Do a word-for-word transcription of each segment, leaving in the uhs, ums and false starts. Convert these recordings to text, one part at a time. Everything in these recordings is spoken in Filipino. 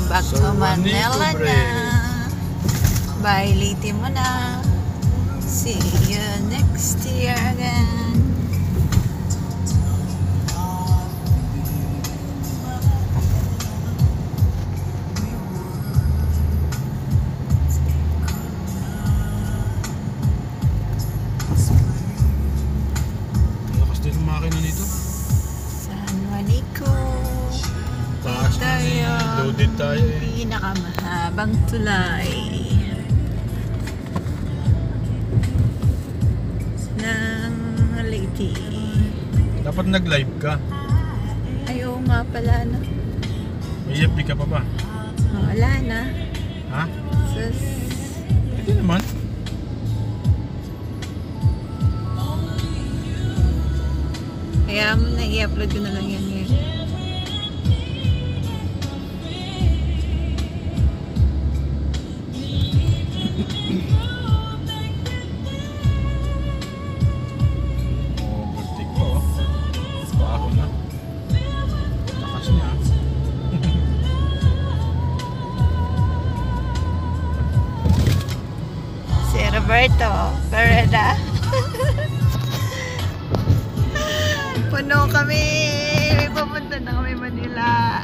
back to San Manila Juanico na. Bye, liti mo na. See you next year again. Lakas din ang makina nito. San Juanico. Taas na eh. Loaded tayo eh. Pinakamahabang tulay ng Leyte. Dapat nag-live ka. Ayaw nga pala na. May F B ka pa ba? Wala na. Ha? Sus. Hindi naman. Kaya mo na i-upload ko na lang yan ngayon. Overtake ko oh. Baho na. Takas niya. Si Roberto Pereda. Puno kami. May papunta na kami Manila.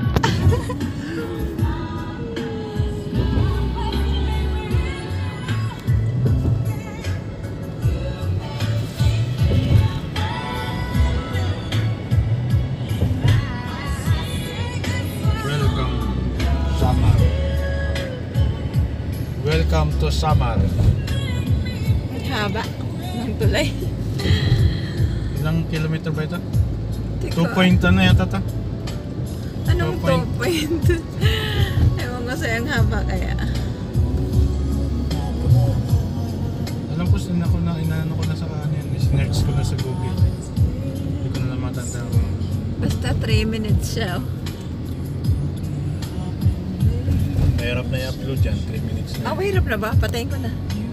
Welcome Samar. Welcome to Samar. Haba ng tulay. Ilang kilometer ba ito? two point ano yata ito? Anong two point? Ewan ko sa'yo ang haba kaya. Alam ko sin ako na inaano ko na sa ano yun, sinerch ko na sa Google. Hindi ko na lang matanda ko. Basta three minutes siya. Mahirap na i-upload yan, three minutes na. Ah, mahirap na ba? Patayin ko na.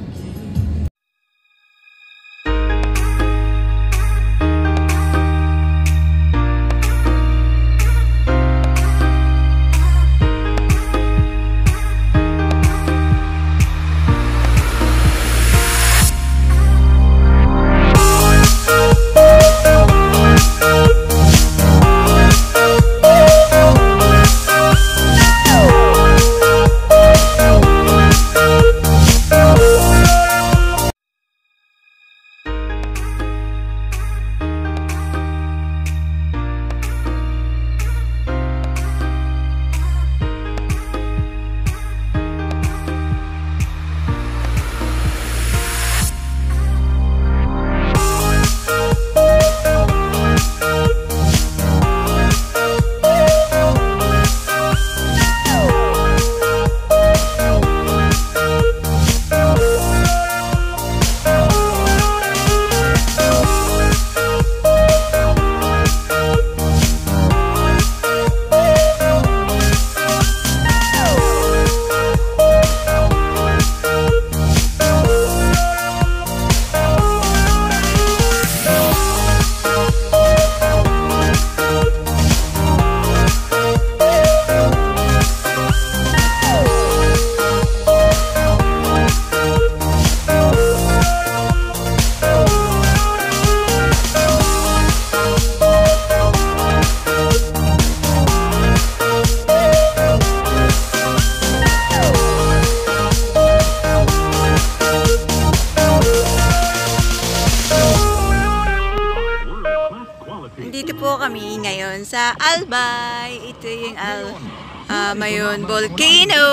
Dito po kami ngayon sa Albay. Ito yung Al uh, Mayon Volcano.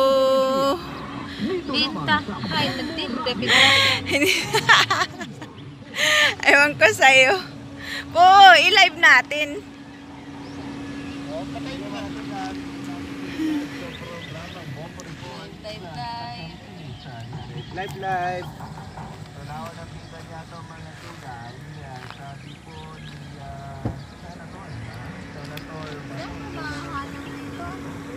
Tinta. Ay, nagtinta. Ewan ko sa'yo. Po, i-live natin. Live live. Tanawa na pinta niya ito mga tugay. Sabi po ni Senator. Senator.